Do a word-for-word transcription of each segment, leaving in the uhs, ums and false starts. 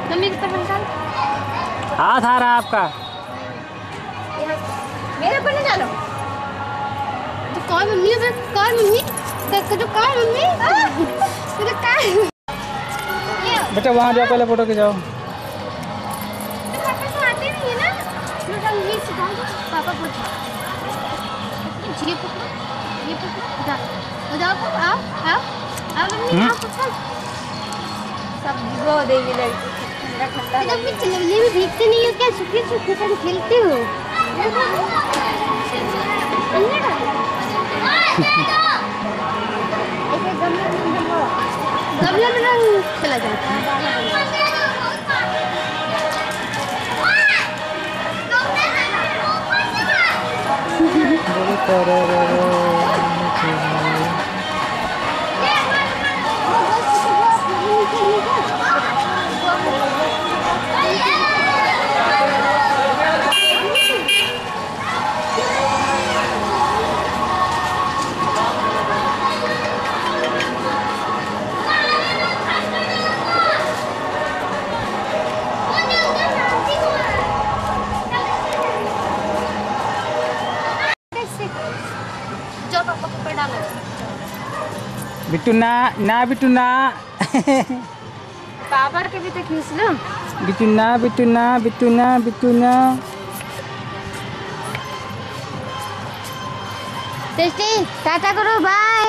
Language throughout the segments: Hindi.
मम्मी के पर निकाल। हाथ आ रहा आपका। मेरे पर निकालो। तो कौन मम्मी है? कौन मम्मी? तो जो कौन मम्मी? तो जो कौन? बेटा वहाँ जाओ, पहले फोटो खिंचाओ। तो पापा तो आते नहीं है ना। बेटा ये सिखाओ पापा को। ये पकड़ो, ये पकड़ो। जाओ, जाओ आओ, आओ, आओ मम्मी आओ पकड़। सब वो देगी लड़की। मेरा खट्टा जब भी चलने में भीगते नहीं हो क्या? सूखे सूखे से खेलते हो। गमला में रंग चला जाता है। बिट्टू ना ना बिट्टू ना पापा के भी तो खींच लो। बिट्टू ना बिट्टू ना बिट्टू ना बिट्टू ना। टेस्टी टाटा करो, बाय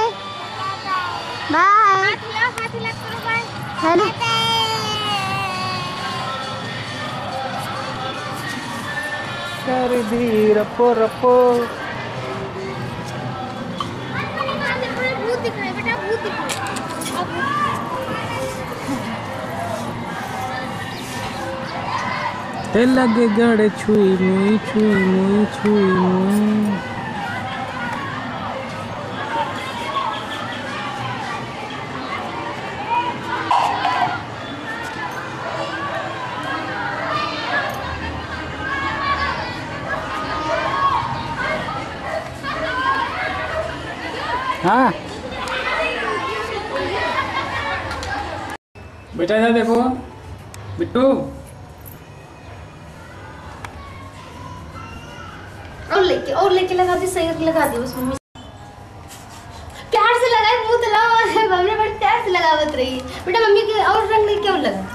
बाय। हेलो कर दी रपो रपो। भूत दिख रहा है बेटा, भूत दिख रहा है। ते लगे गड़े छुई मुई छुई मुई छुई मुई। हाँ बेटा इधर देखो बिट्टू। और लेके और लेके लगा दी, सही लगा दी बस मम्मी। प्यार से लगाए, मुंह तो लगाओ। मम्मी बड़ी प्यार से लगावत रही बेटा। मम्मी के और रंग नहीं क्यों लगाती?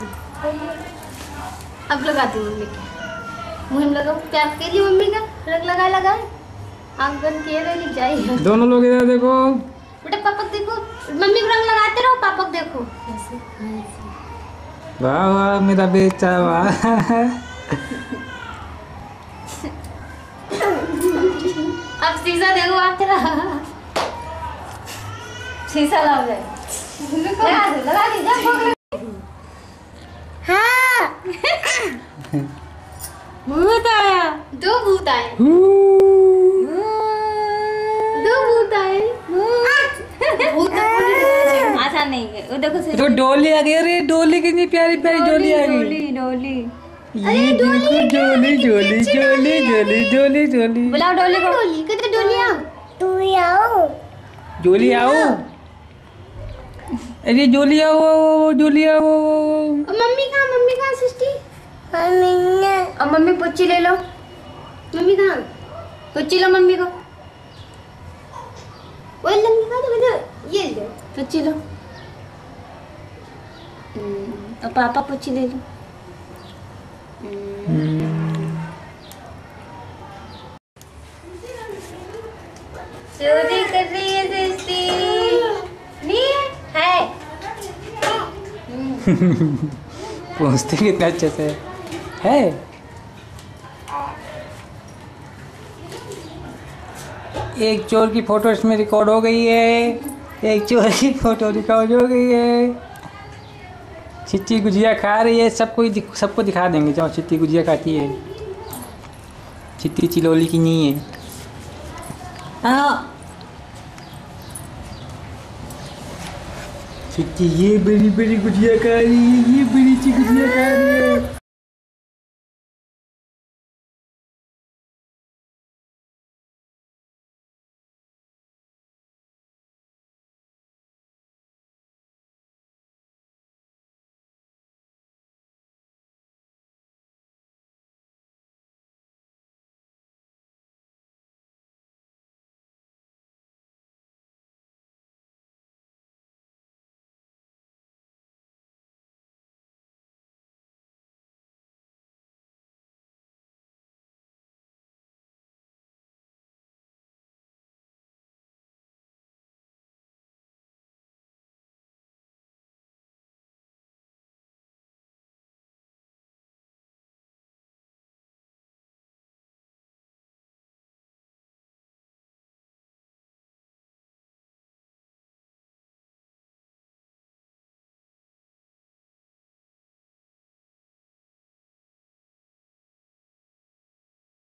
अब लगाती मम्मी के मुंह में लगाओ। प्यार के लिए मम्मी का रंग लगाए लगाए आंगन के रही जाए। दोनों लोग इधर देखो बेटा। पापा देखो, मम्मी को रंग लगाते रहो, पापा को देखो। वाह वाह मेरा बेटा वाह। अब शीशा देखो आप तेरा। शीशा लाओ जाए। लगा दे, लगा दे, जा भोग लगा। हाँ। भूत आया। दो भूत आए। दो भूत आए। भूत आशा नहीं है। वो देखो तो डोली आ गई। अरे डोली कितनी प्यारी प्यारी डोली आ गई। डोली डोली। ये देखो डोली डोली डोली डोली डोली डोली। बुलाओ डोली को। डोली कितने डोली आओ। तू आओ। डोली आओ। अरे डोली आओ डोली आओ। मम्मी कहाँ? मम्मी कहाँ सृष्टि? मम्मी ने। अब मम्मी पुच्ची ले लो। मम्मी कहाँ? पुच्ची लो मम्मी को। वो लंगी का तो ये ले पुच्ची लो। अब पापा पुच्ची ले लो। चोरी कर रही है सृष्टि। नहीं है। पहुँचते कितना अच्छे से है। एक चोर की फोटो इसमें रिकॉर्ड हो गई है। एक चोर की फोटो रिकॉर्ड हो गई है। चिट्टी गुजिया खा रही है। सबको सबको दिखा देंगे। जाओ चिट्टी गुजिया खाती है। चिट्टी चिलोली की नहीं है। हाँ चिट्टी ये बड़ी बड़ी गुजिया खा रही है। ये बड़ी सी गुजिया खा रही है।